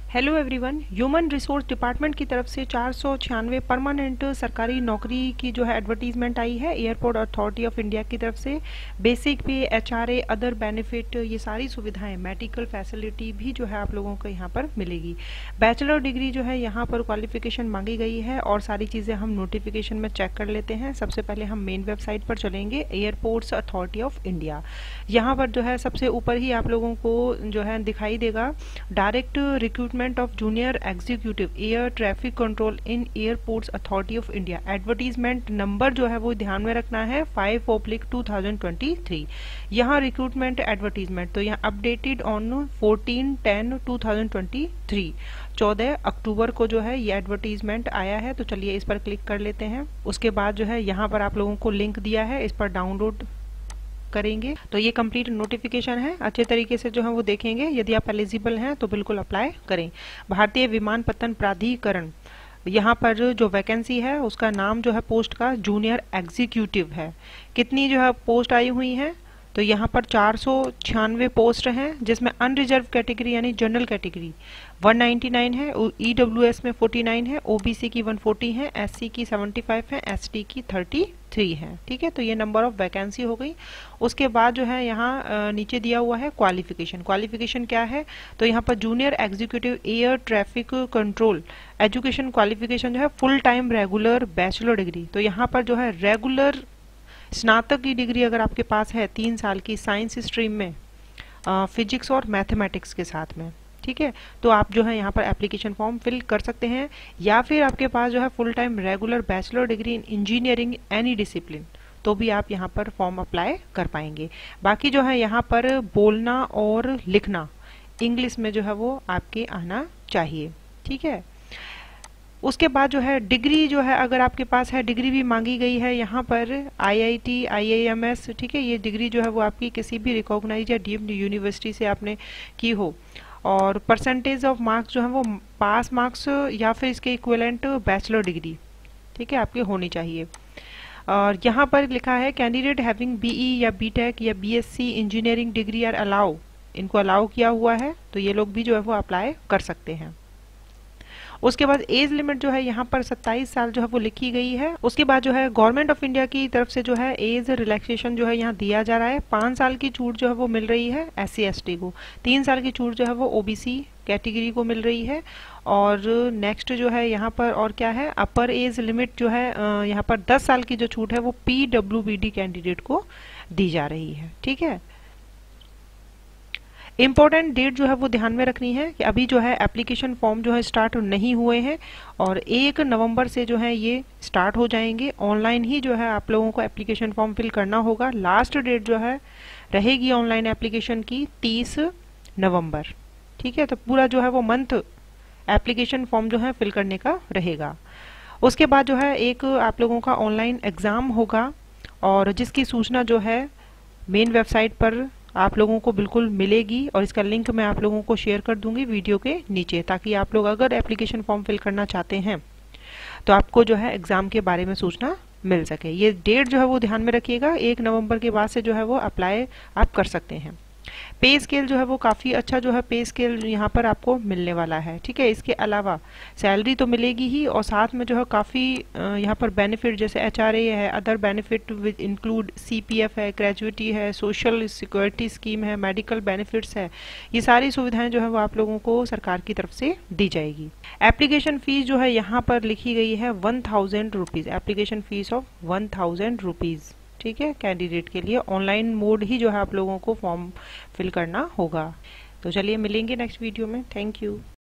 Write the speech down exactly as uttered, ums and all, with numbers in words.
Hello everyone. Human resource department की तरफ से चार सौ छियानवे परमानेंट सरकारी नौकरी की जो है एडवर्टीजमेंट आई है एयरपोर्ट अथॉरिटी ऑफ इंडिया की तरफ से। बेसिक पे, एचआरए, अदर बेनिफिट, ये सारी सुविधाएं, मेडिकल फैसिलिटी भी जो है आप लोगों को यहाँ पर मिलेगी। बैचलर डिग्री जो है यहाँ पर क्वालिफिकेशन मांगी गई है और सारी चीज़ें हम नोटिफिकेशन में चेक कर लेते हैं। सबसे पहले हम मेन वेबसाइट पर चलेंगे, एयरपोर्ट्स अथॉरिटी ऑफ इंडिया। यहाँ पर जो है सबसे ऊपर ही आप लोगों को जो है दिखाई देगा, direct recruitment of junior executive air traffic control in airports authority of India. Advertisement number जो है वो ध्यान में रखना है, five oblique two thousand twenty three. यहाँ रिक्रूटमेंट एडवर्टीजमेंट तो यहाँ updated on fourteen ten two thousand twenty three, चौदह अक्टूबर को जो है ये एडवर्टीजमेंट आया है। तो चलिए इस पर क्लिक कर लेते हैं। उसके बाद जो है यहाँ पर आप लोगों को लिंक दिया है, इस पर डाउनलोड करेंगे तो ये कंप्लीट नोटिफिकेशन है। अच्छे तरीके से जो है वो देखेंगे, यदि आप एलिजिबल हैं तो बिल्कुल अप्लाई करें। भारतीय विमानपत्तन प्राधिकरण, यहाँ पर जो वैकेंसी है उसका नाम जो है पोस्ट का जूनियर एग्जीक्यूटिव है। कितनी जो है पोस्ट आई हुई है तो यहाँ पर चार सौ छियानवे पोस्ट हैं, जिसमें अनरिजर्व कैटेगरी यानी जनरल कैटेगरी एक सौ निन्यानवे है, ईडब्ल्यूएस में उनचास है, ओबीसी की एक सौ चालीस है, एससी की पचहत्तर है, एसटी की तैंतीस है। ठीक है, तो ये नंबर ऑफ वैकेंसी हो गई। उसके बाद जो है यहाँ नीचे दिया हुआ है क्वालिफिकेशन। क्वालिफिकेशन क्या है तो यहाँ पर junior executive air traffic control education qualification जो है full time regular bachelor degree. तो यहाँ पर जो है रेगुलर स्नातक की डिग्री अगर आपके पास है तीन साल की साइंस स्ट्रीम में, फिजिक्स और मैथमेटिक्स के साथ में, ठीक है, तो आप जो है यहाँ पर एप्लीकेशन फॉर्म फिल कर सकते हैं। या फिर आपके पास जो है full time regular bachelor degree in engineering any discipline, तो भी आप यहाँ पर फॉर्म अप्लाई कर पाएंगे। बाकी जो है यहाँ पर बोलना और लिखना इंग्लिश में जो है वो आपके आना चाहिए। ठीक है, उसके बाद जो है डिग्री जो है अगर आपके पास है, डिग्री भी मांगी गई है यहाँ पर आईआईटी, आईआईएमएस, ठीक है, ये डिग्री जो है वो आपकी किसी भी रिकॉग्नाइज या डीम्ड यूनिवर्सिटी से आपने की हो। और परसेंटेज ऑफ मार्क्स जो है वो पास मार्क्स या फिर इसके इक्विवेलेंट बैचलर डिग्री, ठीक है, आपकी होनी चाहिए। और यहाँ पर लिखा है कैंडिडेट हैविंग बीई या बीटेक या BSc engineering degree are allow, इनको अलाउ किया हुआ है, तो ये लोग भी जो है वो अप्लाई कर सकते हैं। उसके बाद एज लिमिट जो है यहाँ पर सत्ताईस साल जो है वो लिखी गई है। उसके बाद जो है गवर्नमेंट ऑफ इंडिया की तरफ से जो है एज रिलैक्सेशन जो है यहाँ दिया जा रहा है। पाँच साल की छूट जो है वो मिल रही है एस सी एस टी को, तीन साल की छूट जो है वो ओबीसी कैटेगरी को मिल रही है। और नेक्स्ट जो है यहाँ पर और क्या है, अपर एज लिमिट जो है यहाँ पर दस साल की जो छूट है वो P W B D candidate को दी जा रही है। ठीक है, इम्पोर्टेंट डेट जो है वो ध्यान में रखनी है कि अभी जो है एप्लीकेशन फॉर्म जो है स्टार्ट नहीं हुए हैं और एक नवंबर से जो है ये स्टार्ट हो जाएंगे। ऑनलाइन ही जो है आप लोगों को एप्लीकेशन फॉर्म फिल करना होगा। लास्ट डेट जो है रहेगी ऑनलाइन एप्लीकेशन की तीस नवंबर। ठीक है, तो पूरा जो है वो मंथ एप्लीकेशन फॉर्म जो है फिल करने का रहेगा। उसके बाद जो है एक आप लोगों का ऑनलाइन एग्ज़ाम होगा और जिसकी सूचना जो है मेन वेबसाइट पर आप लोगों को बिल्कुल मिलेगी और इसका लिंक मैं आप लोगों को शेयर कर दूंगी वीडियो के नीचे, ताकि आप लोग अगर एप्लीकेशन फॉर्म फिल करना चाहते हैं तो आपको जो है एग्ज़ाम के बारे में सूचना मिल सके। ये डेट जो है वो ध्यान में रखिएगा, एक नवंबर के बाद से जो है वो अप्लाई आप कर सकते हैं। पे स्केल जो है वो काफ़ी अच्छा जो है पे स्केल यहाँ पर आपको मिलने वाला है। ठीक है, इसके अलावा सैलरी तो मिलेगी ही और साथ में जो है काफ़ी यहाँ पर बेनिफिट जैसे एच आर ए है, other benefit with include C P F है, ग्रेजुएटी है, सोशल सिक्योरिटी स्कीम है, मेडिकल बेनिफिट्स है, ये सारी सुविधाएं जो है वो आप लोगों को सरकार की तरफ से दी जाएगी। एप्लीकेशन फीस जो है यहाँ पर लिखी गई है one thousand rupees, application fees of one thousand rupees. ठीक है, कैंडिडेट के लिए ऑनलाइन मोड ही जो है आप लोगों को फॉर्म फिल करना होगा। तो चलिए मिलेंगे नेक्स्ट वीडियो में। Thank you.